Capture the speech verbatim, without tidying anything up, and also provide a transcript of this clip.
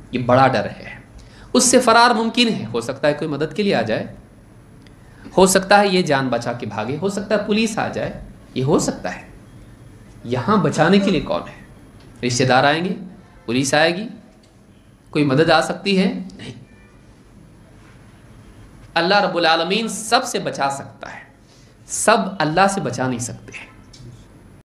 ये बड़ा डर है। उससे फरार मुमकिन है, हो सकता है कोई मदद के लिए आ जाए, हो सकता है ये जान बचा के भागे, हो सकता है पुलिस आ जाए, ये हो सकता है। यहां बचाने के लिए कौन है? रिश्तेदार आएंगे, पुलिस आएगी, कोई मदद आ सकती है? नहीं। अल्लाह रब्बुल आलमीन सबसे बचा सकता है, सब अल्लाह से बचा नहीं सकते हैं।